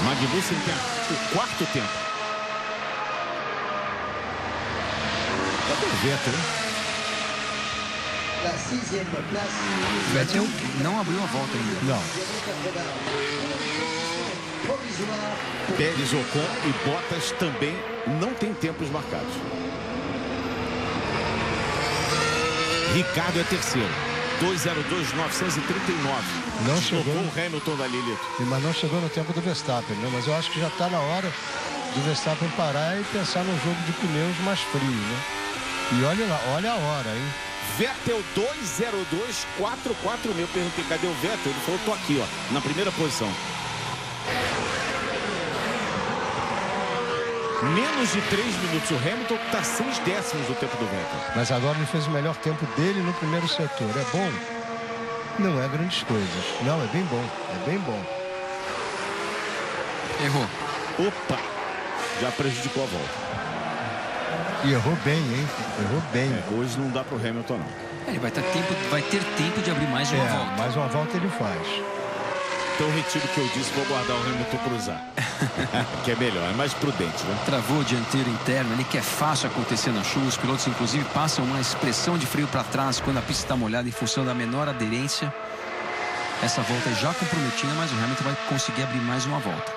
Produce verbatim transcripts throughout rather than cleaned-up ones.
Magnussen tem o quarto tempo. Cadê o Vettel, hein? O Vettel não abriu a volta ainda. Não. Pérez, Ocon e Bottas também não tem tempos marcados. Ricardo é terceiro. dois zero dois, novecentos e trinta e nove. Não chegou o Hamilton dali, Lito. Mas não chegou no tempo do Verstappen, né? Mas eu acho que já está na hora do Verstappen parar e pensar num jogo de pneus mais frio, né? E olha lá, olha a hora, hein? Vettel dois zero dois, quatro quatro mil. Perguntei, cadê o Vettel? Ele falou, tô aqui, ó, na primeira posição. Menos de três minutos. O Hamilton está seis décimos do tempo do Vettel. Mas agora ele fez o melhor tempo dele no primeiro setor. É bom? Não é grandes coisas. Não, é bem bom. É bem bom. Errou. Opa! Já prejudicou a volta. E errou bem, hein? Errou bem. É, hoje não dá para o Hamilton, não. Ele vai ter tempo, vai ter tempo de abrir mais uma é, volta. Mais uma volta ele faz. Então retiro o que eu disse, vou guardar o Hamilton cruzar. Que é melhor, é mais prudente, né? Travou o dianteiro interno, ele que é fácil acontecer na chuva. Os pilotos, inclusive, passam uma expressão de freio para trás quando a pista está molhada em função da menor aderência. Essa volta é já comprometida, mas o Hamilton vai conseguir abrir mais uma volta.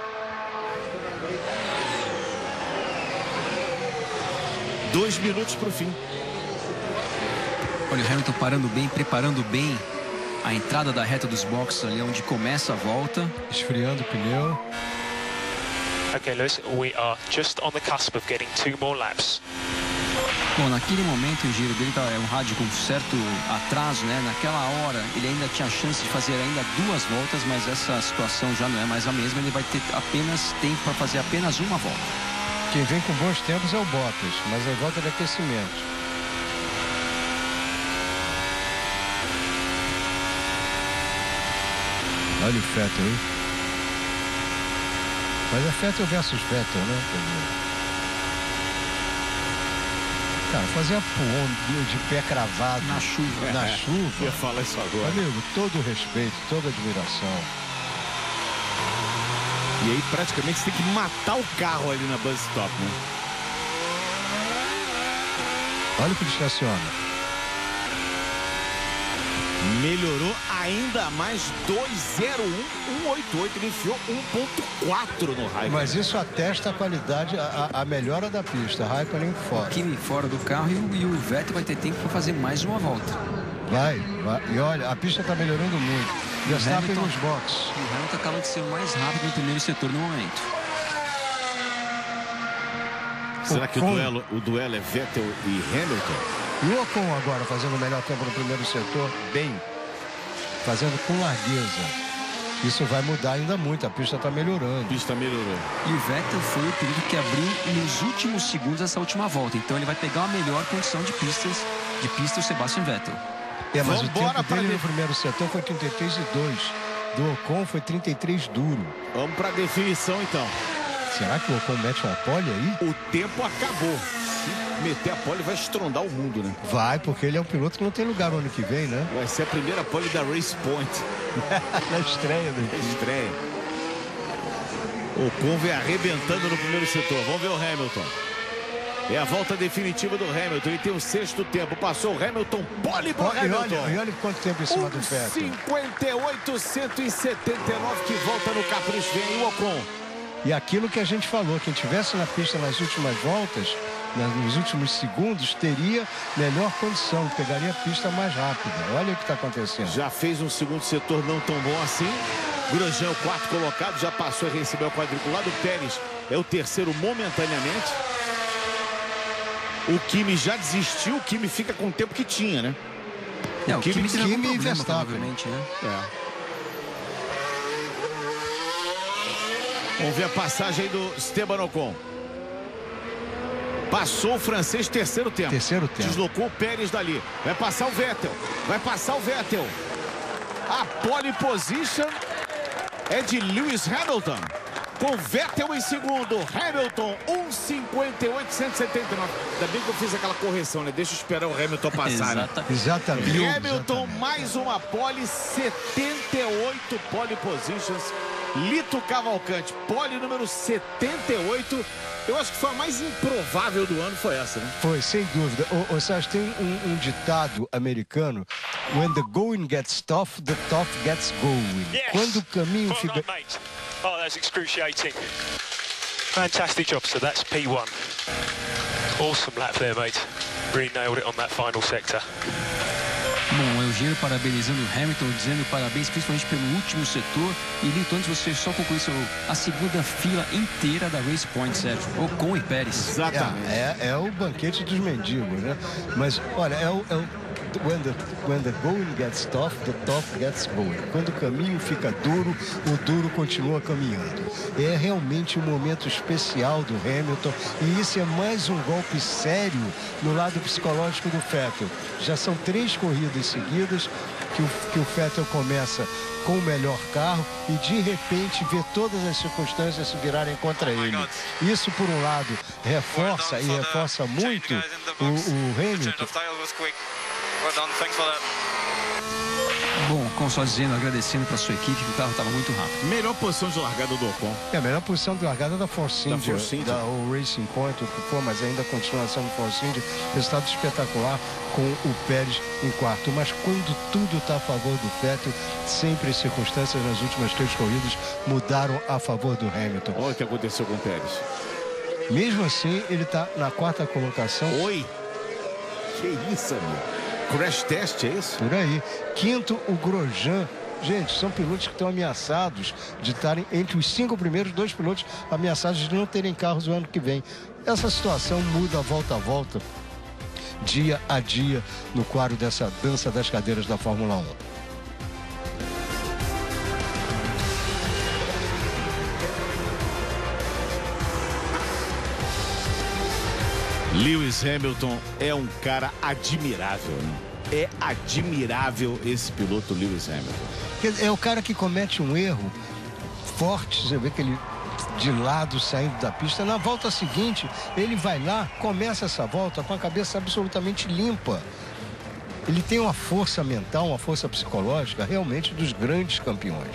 Dois minutos para o fim. Olha o Hamilton parando bem, preparando bem a entrada da reta dos boxes ali onde começa a volta. Esfriando o pneu. Okay, Lewis, we are just on the cusp of getting two more laps. Bom, naquele momento o giro dele é um rádio com certo atraso, né? Naquela hora ele ainda tinha a chance de fazer ainda duas voltas, mas essa situação já não é mais a mesma. Ele vai ter apenas tempo para fazer apenas uma volta. Quem vem com bons tempos é o Bottas, mas é volta de aquecimento. Olha o Vettel, hein? Mas é Vettel versus Vettel, né? Cara, fazer a ponte de pé cravado na chuva. Na é, chuva. Eu ia falar isso agora. Amigo, todo o respeito, toda a admiração. E aí praticamente você tem que matar o carro ali na bus stop, né? Olha o que ele estaciona. Melhorou ainda mais. Dois zero um, um oito oito. Ele enfiou um ponto quatro no Raikkonen. Mas isso atesta a qualidade, a, a melhora da pista. Raikkonen fora. Kimi fora do carro e o, e o Vettel vai ter tempo para fazer mais uma volta. Vai, vai. E olha, a pista está melhorando muito. Verstappen nos boxes. O Hamilton acaba de ser o mais rápido no primeiro setor no momento. Será que o duelo, o duelo é Vettel e Hamilton? E o Ocon agora fazendo o melhor tempo no primeiro setor, bem, fazendo com largueza. Isso vai mudar ainda muito, a pista está melhorando. A pista melhorou. E o Vettel foi o piloto que abriu nos últimos segundos essa última volta. Então ele vai pegar uma melhor condição de pistas, de pista o Sebastian Vettel. É, mas Vamos o tempo dele no primeiro setor foi trinta e três e dois. Do Ocon foi trinta e três duro. Vamos para a definição então. Será que o Ocon mete uma pole aí? O tempo acabou. Se meter a pole vai estrondar o mundo, né? Vai, porque ele é um piloto que não tem lugar no ano que vem, né? Vai ser a primeira pole da Race Point. Na estreia, né? Na estreia. O Ocon vem arrebentando no primeiro setor. Vamos ver o Hamilton. É a volta definitiva do Hamilton. Ele tem o sexto tempo. Passou o Hamilton. Pole para o Hamilton. Olha, e olha quanto tempo em cima um, do Vettel. cinquenta e oito, cento e setenta e nove que volta no capricho. Vem o Ocon. E aquilo que a gente falou, quem estivesse na pista nas últimas voltas, nos últimos segundos, teria melhor condição, pegaria a pista mais rápida. Olha o que está acontecendo. Já fez um segundo setor não tão bom assim. Grosjean, o quarto colocado, já passou a receber o quadriculado. O Pérez é o terceiro momentaneamente. O Kimi já desistiu. O Kimi fica com o tempo que tinha, né? É, o, o Kimi, Kimi, Kimi e Verstappen, né? É. Vamos ver a passagem aí do Esteban Ocon. Passou o francês, terceiro tempo. Terceiro tempo. Deslocou o Pérez dali. Vai passar o Vettel. Vai passar o Vettel. A pole position é de Lewis Hamilton. Com Vettel em segundo. Hamilton, um cinquenta e oito, cento e setenta e nove. Ainda bem que eu fiz aquela correção, né? Deixa eu esperar o Hamilton passar. Exata. Né? Exatamente. Hamilton, Exatamente. mais uma pole, setenta e oito pole positions. Lito Cavalcante, pole número setenta e oito. Eu acho que foi a mais improvável do ano, foi essa, né? Foi, sem dúvida. O, o Sérgio, tem um, um ditado americano: when the going gets tough, the tough gets going. Yes. Quando o caminho Well fica... done, mate. Oh, that's excruciating. Fantastic job, so that's P one. Awesome lap there, mate. Really nailed it on that final sector. Bom, Eugênio parabenizando o Hamilton, dizendo parabéns principalmente pelo último setor. E Lito, antes você só concluir a segunda fila inteira da Race Point, Sérgio. Ocon e Pérez. Exatamente. É, é, é o banquete dos mendigos, né? Mas, olha, é o... É o... When the, when the going gets tough, the tough gets going. Quando o caminho fica duro, o duro continua caminhando. É realmente um momento especial do Hamilton, e isso é mais um golpe sério no lado psicológico do Vettel. Já são três corridas seguidas que o, que o Vettel começa com o melhor carro e de repente vê todas as circunstâncias se virarem contra ele. Isso, por um lado, reforça e reforça muito o, o Hamilton. Bom, como só dizendo, agradecendo para sua equipe, que o carro estava muito rápido. Melhor posição de largada do Ocon. É a melhor posição de largada da Force India, Force India. da o Racing Point, o que for, mas ainda continua sendo Force India. Resultado espetacular com o Pérez em quarto. Mas quando tudo está a favor do Vettel, sempre as circunstâncias nas últimas três corridas mudaram a favor do Hamilton. Olha o que aconteceu com o Pérez. Mesmo assim, ele está na quarta colocação. Oi! Que isso, amigo? Crash test, é isso? Por aí. Quinto, o Grosjean. Gente, são pilotos que estão ameaçados de estarem entre os cinco primeiros, dois pilotos ameaçados de não terem carros o ano que vem. Essa situação muda volta a volta, dia a dia, no quadro dessa dança das cadeiras da Fórmula um. Lewis Hamilton é um cara admirável, né? É admirável esse piloto Lewis Hamilton. É o cara que comete um erro forte, você vê que ele de lado saindo da pista. Na volta seguinte, ele vai lá, começa essa volta com a cabeça absolutamente limpa. Ele tem uma força mental, uma força psicológica realmente dos grandes campeões.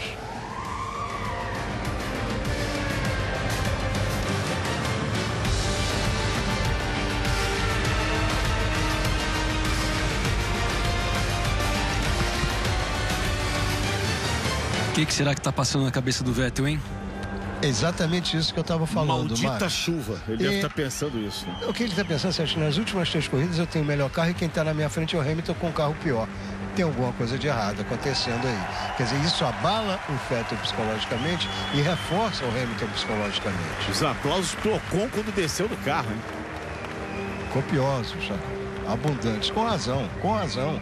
O que, que será que está passando na cabeça do Vettel, hein? É exatamente isso que eu estava falando, Maldita Marcos. chuva. Ele E... deve estar pensando isso, né? O que ele está pensando, Sérgio? Nas últimas três corridas eu tenho o melhor carro e quem está na minha frente é o Hamilton com um carro pior. Tem alguma coisa de errado acontecendo aí. Quer dizer, isso abala o Vettel psicologicamente e reforça o Hamilton psicologicamente. Os aplausos pro Ocon quando desceu do carro, hein? Copiosos, sabe? Abundantes. Com razão, com razão.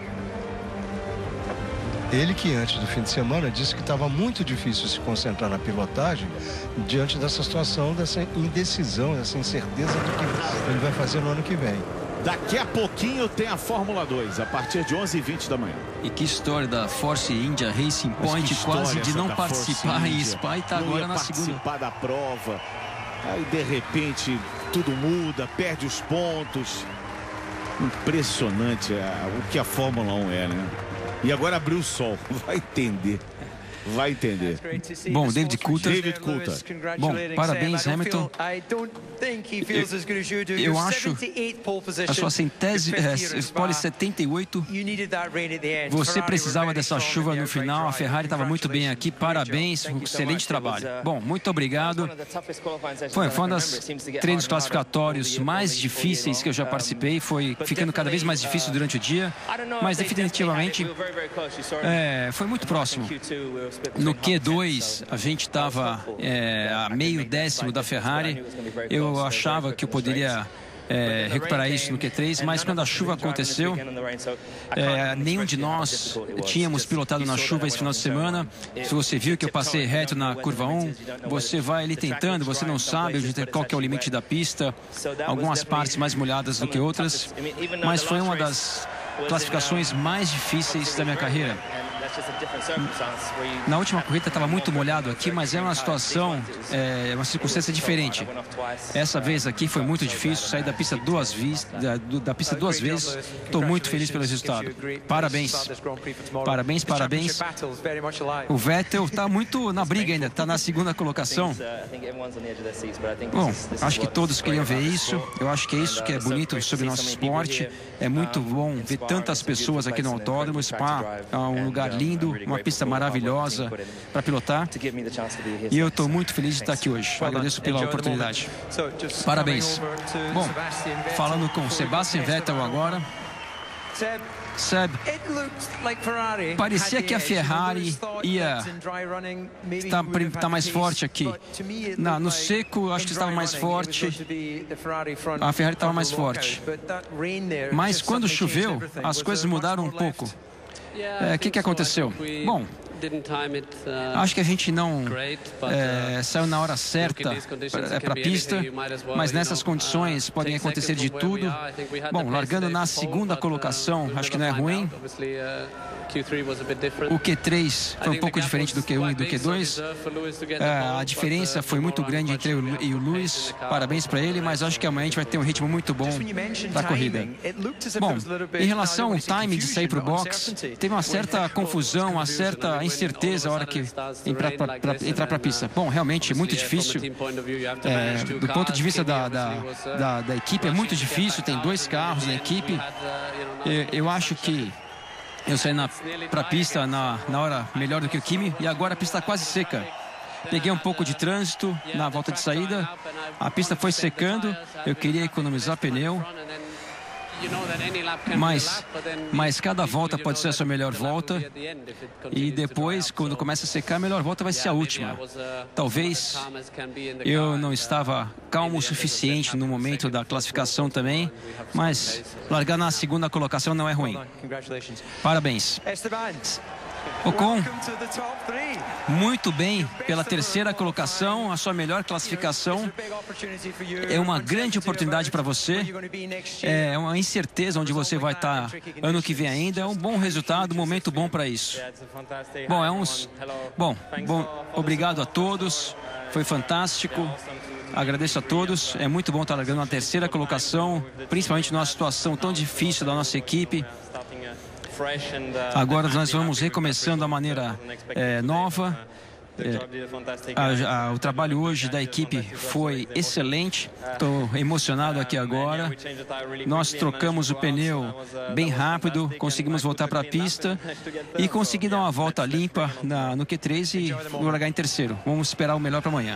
Ele que antes do fim de semana disse que estava muito difícil se concentrar na pilotagem diante dessa situação, dessa indecisão, dessa incerteza do que ele vai fazer no ano que vem. Daqui a pouquinho tem a Fórmula dois, a partir de onze e vinte da manhã. E que história da Force India Racing Point, quase de não participar em Spa, e está agora na segunda. Participar da prova, aí de repente tudo muda, perde os pontos. Impressionante a, o que a Fórmula um é, né? E agora abriu o sol, vai entender. Vai entender. Bom, David Coulter. David Coulter. Bom, parabéns, Hamilton. Eu, eu acho a sua centésima, é, pole setenta e oito. Você precisava dessa chuva no final. A Ferrari estava muito bem aqui. Parabéns, um excelente trabalho. Bom, muito obrigado. Foi, foi uma das treinos classificatórios mais difíceis que eu já participei. Foi ficando cada vez mais difícil durante o dia. Mas definitivamente é, foi muito próximo. No Q dois, a gente estava é, a meio décimo da Ferrari. Eu achava que eu poderia é, recuperar isso no Q três, mas quando a chuva aconteceu, é, nenhum de nós tínhamos pilotado na chuva esse final de semana. Se você viu que eu passei reto na curva um, você vai ali tentando, você não sabe qual que é o limite da pista, algumas partes mais molhadas do que outras, mas foi uma das classificações mais difíceis da minha carreira. Na última corrida estava muito molhado aqui, mas é uma situação, é uma circunstância diferente. Essa vez aqui foi muito difícil, sair da pista duas vezes, da, da pista duas vezes. Estou muito feliz pelo resultado. Parabéns. Parabéns, parabéns. O Vettel está muito na briga ainda, está na segunda colocação. Bom, acho que todos queriam ver isso. Eu acho que é isso que é bonito sobre o nosso esporte. É muito bom ver tantas pessoas aqui no autódromo. Spa é um lugar lindo, uma pista maravilhosa para pilotar. E eu estou muito feliz de estar aqui hoje. Agradeço pela oportunidade. Parabéns. Bom, falando com Sebastian Vettel agora. Seb, parecia que a Ferrari ia estar tá mais forte aqui. Na, no seco, acho que estava mais forte. A Ferrari estava mais forte. Mas quando choveu, as coisas mudaram um pouco. O é, que, que aconteceu? Bom, acho que a gente não é, saiu na hora certa para a pista, mas nessas condições podem acontecer de tudo. Bom, largando na segunda colocação, acho que não é ruim. O Q três foi um pouco diferente do Q um e do Q dois. É, a diferença foi muito grande entre eu e o Lewis. Parabéns para ele, mas acho que amanhã a gente vai ter um ritmo muito bom da corrida. Bom, em relação ao time de sair para o box, teve uma certa confusão, uma certa incerteza a hora que entrar para a pista. Bom, realmente muito difícil. É, do ponto de vista da, da, da, da equipe, é muito difícil. Tem dois carros na equipe. Eu, eu acho que eu saí para a pista na, na hora melhor do que o Kimi e agora a pista está quase seca. Peguei um pouco de trânsito na volta de saída, a pista foi secando, eu queria economizar pneu, mas, mas cada volta pode ser a sua melhor volta e depois, quando começa a secar, a melhor volta vai ser a última. Talvez eu não estava calmo o suficiente no momento da classificação também, mas largar na segunda colocação não é ruim. Parabéns. Ocon, muito bem pela terceira colocação, a sua melhor classificação. É uma grande oportunidade para você. É uma incerteza onde você vai estar ano que vem ainda. É um bom resultado, um momento bom para isso. Bom, é uns... Bom, bom, obrigado a todos. Foi fantástico. Agradeço a todos. É muito bom estar largando na terceira colocação, principalmente numa situação tão difícil da nossa equipe. Agora nós vamos recomeçando a maneira é, nova. É, a, a, o trabalho hoje da equipe foi excelente. Estou emocionado aqui agora. Nós trocamos o pneu bem rápido, conseguimos voltar para a pista e consegui dar uma volta limpa na, no Q três e largar em terceiro. Vamos esperar o melhor para amanhã.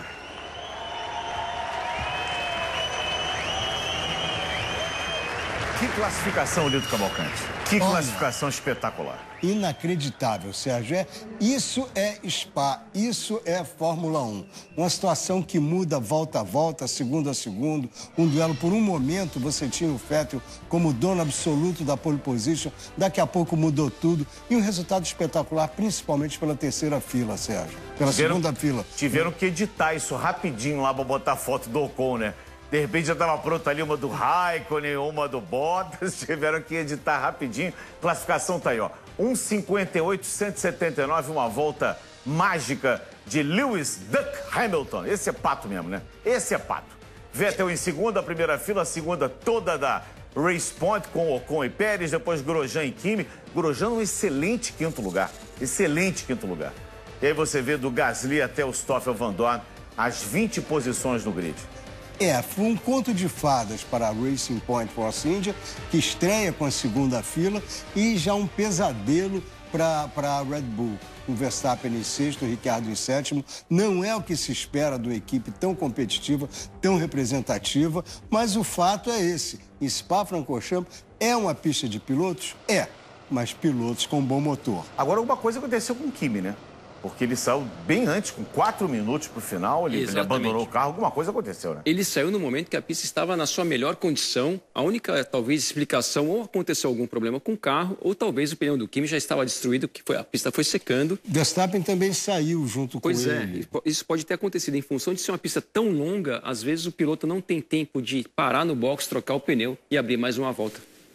Que classificação, Lito Cavalcante. Que Olha, classificação espetacular. Inacreditável, Sérgio. É, isso é Spa, isso é Fórmula um. Uma situação que muda volta a volta, segundo a segundo. Um duelo, por um momento, você tinha o Vettel como dono absoluto da pole position. Daqui a pouco mudou tudo. E um resultado espetacular, principalmente pela terceira fila, Sérgio. Pela tiveram, segunda fila. Tiveram que editar isso rapidinho lá para botar foto do Ocon, né? De repente já estava pronta ali uma do Raikkonen, uma do Bottas, tiveram que editar rapidinho. Classificação tá aí, ó. um cinquenta e oito, cento e setenta e nove, uma volta mágica de Lewis Duck Hamilton. Esse é pato mesmo, né? Esse é pato. Vettel em segunda, a primeira fila, a segunda toda da Race Point com Ocon e Pérez, depois Grosjean e Kimi. Grosjean um excelente quinto lugar, excelente quinto lugar. E aí você vê do Gasly até o Stoffel Vandoorne, as vinte posições no grid. É, foi um conto de fadas para a Racing Point Force India, que estreia com a segunda fila, e já um pesadelo para a Red Bull. O Verstappen em sexto, o Ricciardo em sétimo. Não é o que se espera de uma equipe tão competitiva, tão representativa, mas o fato é esse. Spa-Francorchamps é uma pista de pilotos? É, mas pilotos com bom motor. Agora, alguma coisa aconteceu com o Kimi, né? Porque ele saiu bem antes, com quatro minutos para o final, ele, ele abandonou o carro, alguma coisa aconteceu, né? Ele saiu no momento que a pista estava na sua melhor condição. A única, talvez, explicação, ou aconteceu algum problema com o carro, ou talvez o pneu do Kimi já estava destruído, que foi, a pista foi secando. Verstappen também saiu junto pois com é, ele. Pois é, isso pode ter acontecido. Em função de ser uma pista tão longa, às vezes o piloto não tem tempo de parar no box, trocar o pneu e abrir mais uma volta.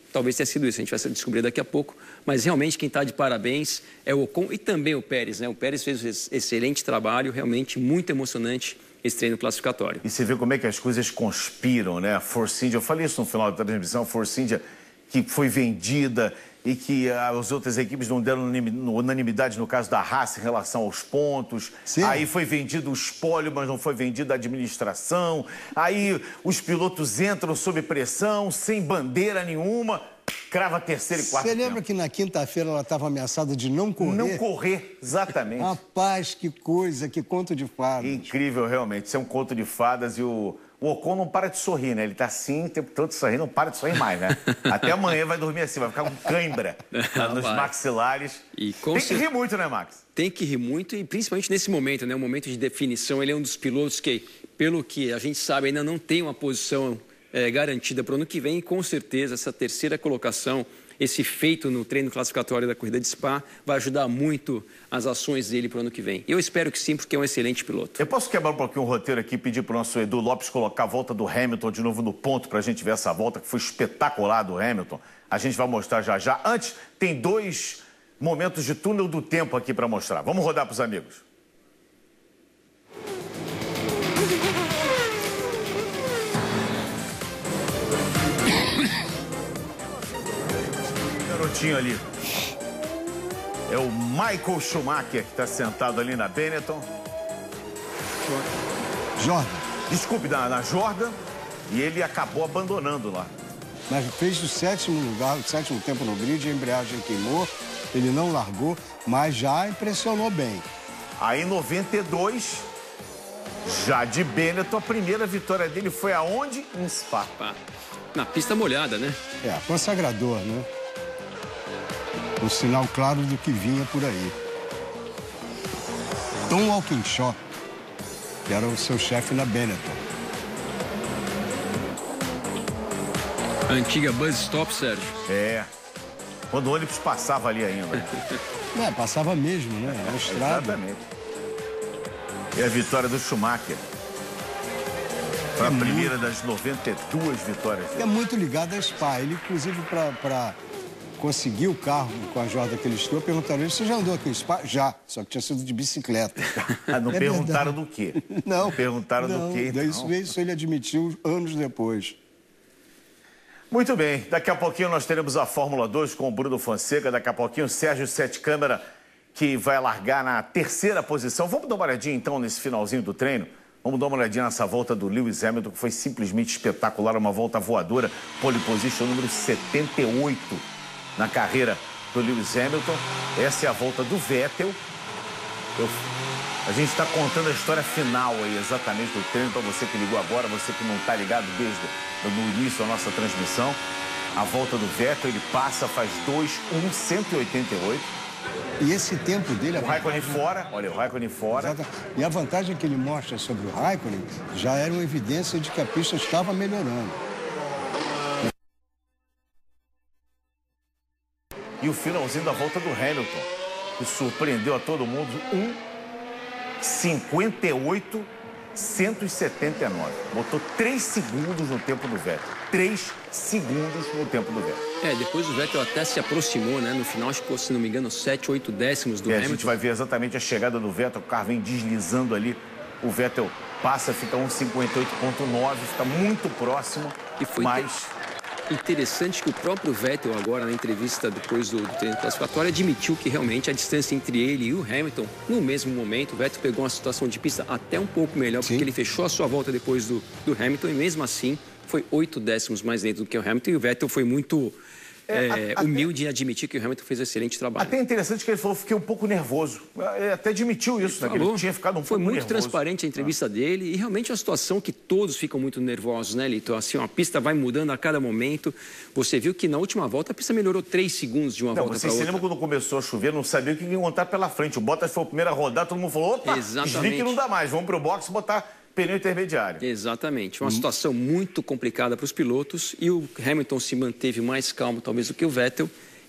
talvez tenha sido isso, a gente vai descobrir daqui a pouco. Mas realmente quem está de parabéns é o Ocon e também o Pérez, né? O Pérez fez um excelente trabalho, realmente muito emocionante esse treino classificatório. E você vê como é que as coisas conspiram, né? A Force India, eu falei isso no final da transmissão, a Force India que foi vendida e que as outras equipes não deram unanimidade no caso da Haas em relação aos pontos. Sim. Aí foi vendido o espólio, mas não foi vendida a administração. Aí os pilotos entram sob pressão, sem bandeira nenhuma, crava terceiro e quarto. Você lembra que na quinta-feira ela estava ameaçada de não correr? Não correr, exatamente. Rapaz, que coisa, que conto de fadas. Incrível, realmente. Isso é um conto de fadas e o... O Ocon não para de sorrir, né? Ele tá assim o tempo todo sorrindo, não para de sorrir mais, né? Até amanhã vai dormir assim, vai ficar com cãibra nos vai. maxilares. E Tem que rir muito, né, Max? Tem que rir muito e principalmente nesse momento, né? O momento de definição, ele é um dos pilotos que, pelo que a gente sabe, ainda não tem uma posição é, garantida para o ano que vem. E com certeza essa terceira colocação, esse feito no treino classificatório da corrida de Spa, vai ajudar muito as ações dele para o ano que vem. Eu espero que sim, porque é um excelente piloto. Eu posso quebrar um pouquinho o roteiro aqui e pedir para o nosso Edu Lopes colocar a volta do Hamilton de novo no ponto para a gente ver essa volta que foi espetacular do Hamilton. A gente vai mostrar já já. Antes, tem dois momentos de túnel do tempo aqui para mostrar. Vamos rodar para os amigos. Garotinho ali. É o Michael Schumacher que está sentado ali na Benetton. Jordan. Desculpe, na, na Jordan. E ele acabou abandonando lá. Mas fez o sétimo lugar, o sétimo tempo no grid, a embreagem queimou, ele não largou, mas já impressionou bem. Aí em noventa e dois, já de Benetton, a primeira vitória dele foi aonde? Em Spa. Na pista molhada, né? É, consagrador, né? Um sinal claro do que vinha por aí. Tom Walkinshaw, que era o seu chefe na Benetton. A antiga Buzz Stop, Sérgio. É. Quando o ônibus passava ali ainda. É, passava mesmo, né? Na estrada. Exatamente. E a vitória do Schumacher. Foi a é primeira muito... das noventa e duas vitórias dele. É muito ligado a Spa. Ele, inclusive, para conseguir o carro com a Jordan que ele estou, perguntaram ele, você já andou aqui em Spa? Já, só que tinha sido de bicicleta. Não é perguntaram verdade. do quê? Não. Não perguntaram não, do quê, então. Isso, isso ele admitiu anos depois. Muito bem, daqui a pouquinho nós teremos a Fórmula dois com o Bruno Fonseca, daqui a pouquinho o Sérgio Sete Câmara, que vai largar na terceira posição. Vamos dar uma olhadinha então nesse finalzinho do treino? Vamos dar uma olhadinha nessa volta do Lewis Hamilton, que foi simplesmente espetacular, uma volta voadora, pole position número setenta e oito na carreira do Lewis Hamilton. Essa é a volta do Vettel. Eu... A gente está contando a história final aí, exatamente, do treino, para você que ligou agora, você que não está ligado desde o início da nossa transmissão. A volta do Vettel, ele passa, faz dois um cento e oitenta e oito. E esse tempo dele... O Raikkonen fora, olha, o Raikkonen fora. Exato. E a vantagem que ele mostra sobre o Raikkonen já era uma evidência de que a pista estava melhorando. E o finalzinho da volta do Hamilton, que surpreendeu a todo mundo, um cinquenta e oito, cento e setenta e nove. Botou três segundos no tempo do Vettel. três segundos no tempo do Vettel. É, depois o Vettel até se aproximou, né? No final, ficou, se não me engano, sete, oito décimos do é, Hamilton. A gente vai ver exatamente a chegada do Vettel. O carro vem deslizando ali. O Vettel passa, fica um cinquenta e oito ponto nove, fica muito próximo. E foi mas... interessante que o próprio Vettel agora, na entrevista depois do, do treino classificatório, admitiu que realmente a distância entre ele e o Hamilton, no mesmo momento, o Vettel pegou uma situação de pista até um pouco melhor, Sim. porque ele fechou a sua volta depois do, do Hamilton e mesmo assim foi oito décimos mais lento do que o Hamilton e o Vettel foi muito é, é, humilde até... em admitir que o Hamilton fez um excelente trabalho. Até interessante que ele falou, fiquei um pouco nervoso. Ele até admitiu isso, né? Ele tinha ficado um foi pouco muito nervoso. transparente a entrevista ah. dele e realmente é uma situação que todos ficam muito nervosos, né, Lito? Assim, a pista vai mudando a cada momento. Você viu que na última volta a pista melhorou três segundos de uma não, volta para outra. Você lembra quando começou a chover, não sabia o que ia encontrar pela frente. O Bottas foi o primeiro a rodar, todo mundo falou, opa, desliga que não dá mais, vamos pro box e botar pneu intermediário. Exatamente. Uma hum. situação muito complicada para os pilotos e o Hamilton se manteve mais calmo, talvez, do que o Vettel.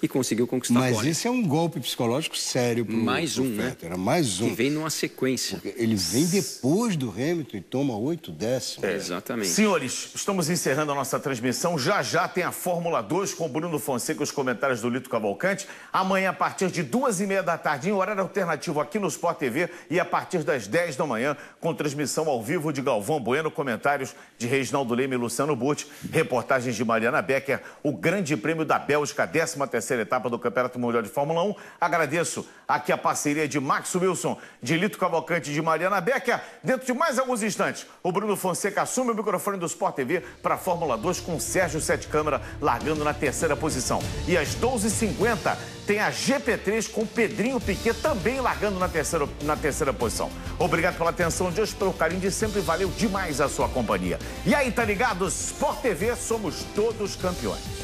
e conseguiu conquistar Mas a pole. esse é um golpe psicológico sério pro, mais um, pro né? Vettel, era mais um. Que vem numa sequência. Porque ele vem depois do Hamilton e toma oito décimos. É. Exatamente. Senhores, estamos encerrando a nossa transmissão. Já já tem a Fórmula dois com o Bruno Fonseca e os comentários do Lito Cavalcante. Amanhã, a partir de duas e meia da tarde, em horário alternativo aqui no Sport T V. E a partir das dez da manhã, com transmissão ao vivo de Galvão Bueno, comentários de Reginaldo Leme e Luciano Burti, reportagens de Mariana Becker, o Grande Prêmio da Bélgica, a décima terceira etapa do Campeonato Mundial de Fórmula um. Agradeço aqui a parceria de Max Wilson, de Lito Cavalcante e de Mariana Becker. Dentro de mais alguns instantes, o Bruno Fonseca assume o microfone do Sport T V para a Fórmula dois com Sérgio Sete Câmara largando na terceira posição. E às doze e cinquenta tem a G P três com Pedrinho Piquet também largando na terceira, na terceira posição. Obrigado pela atenção de hoje, pelo carinho de sempre. Valeu demais a sua companhia. E aí, tá ligado? Sport T V, somos todos campeões.